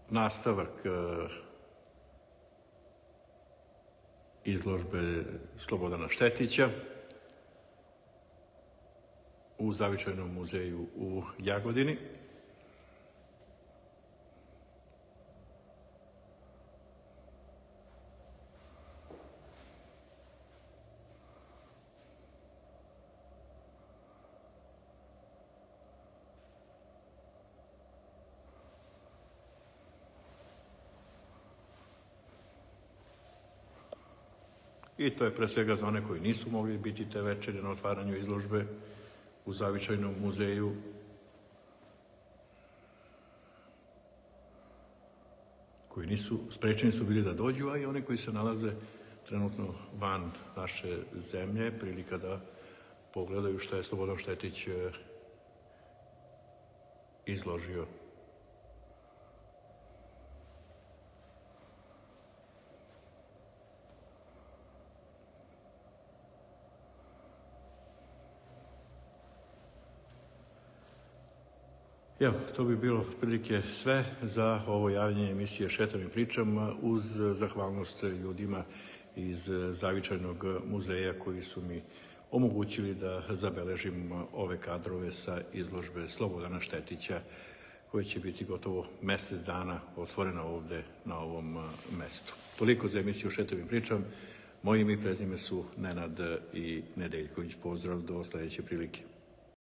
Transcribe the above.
nastavak izložbe Slobodana Štetića u Zavičajnom muzeju u Jagodini. I to je pre svega za one koji nisu mogli biti te večeri na otvaranju izložbe u Zavičajnom muzeju. Koji nisu sprečeni su bili da dođu, a i oni koji se nalaze trenutno van naše zemlje, prilika da pogledaju šta je Slobodan Štetić izložio. Evo, to bi bilo otprilike sve za ovo javljanje emisije Šetam i pričam, uz zahvalnost ljudima iz Zavičajnog muzeja koji su mi omogućili da zabeležim ove kadrove sa izložbe Slobodana Štetića, koja će biti gotovo mesec dana otvorena ovde na ovom mestu. Toliko za emisiju Šetam i pričam. Moje ime i prezime su Nenad i Nedeljković. Pozdrav, do sledeće prilike.